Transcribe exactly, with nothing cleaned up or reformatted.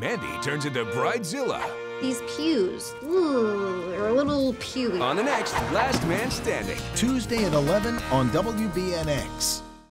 Mandy turns into Bridezilla. These pews, ooh, they're a little pewy. On the next Last Man Standing. Tuesday at eleven on W B N X.